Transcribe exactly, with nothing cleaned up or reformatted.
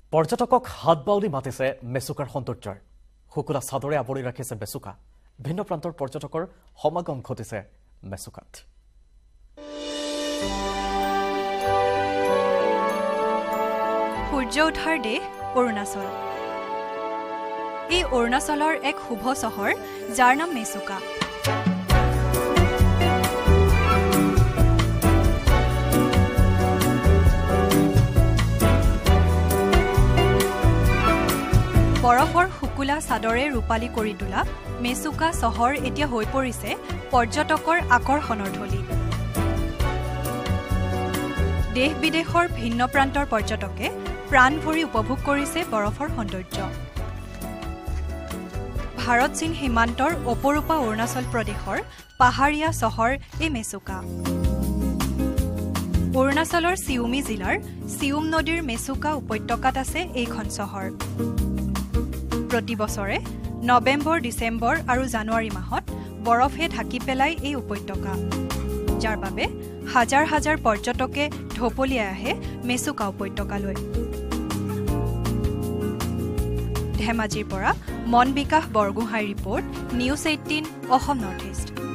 পৰ্যটকক হাত বাউলি মাতিছে মেচুকাৰ সৌন্দৰ্যৰ শুকুলা চাদৰে আৱৰি ৰাখিছে মেচুকা ভিন্ন প্ৰান্তৰ পৰ্যটকৰ সমাগম ঘটিছে মেচুকাত সূৰ্য উঠাৰ দেশ অৰুণাচল এই অৰুণাচলৰ এক শুভ চহৰ যাৰ নাম মেচুকা বৰফৰ শুকুলা চাদৰে ৰূপালী কৰি তোলা মেচুকা চহৰ এতিয়া হৈ পৰিছে পৰ্যটকৰ আকৰ্ষণৰ থলী দেশ বিদেশৰ ভিন্ন প্ৰান্তৰ পৰ্যটকে প্ৰাণ ভৰি উপভোগ কৰিছে বৰফৰ সৌন্দৰ্য ভাৰত চীন সীমান্তৰ অপৰূপা অৰুণাচল প্ৰদেশৰ পাহাৰীয়া চহৰ এই মেচুকা অৰুণাচলৰ চিউমি জিলাৰ চিউম নদীৰ মেচুকা উপত্যকাত আছে এইখন চহৰ প্ৰতি বছৰে নৱেম্বৰ ডিসেম্বৰ আৰু জানুৱাৰী মাহত বৰফে ঢাকি পেলাই এই উপত্যকা যাৰ বাবে হাজাৰ হাজাৰ পৰ্যটকে ঢপলিয়াই আহে মেচুকা উপত্যকালৈ ধেমাজিৰ পৰা Mon Bikash Borgohain report news eighteen Assam north east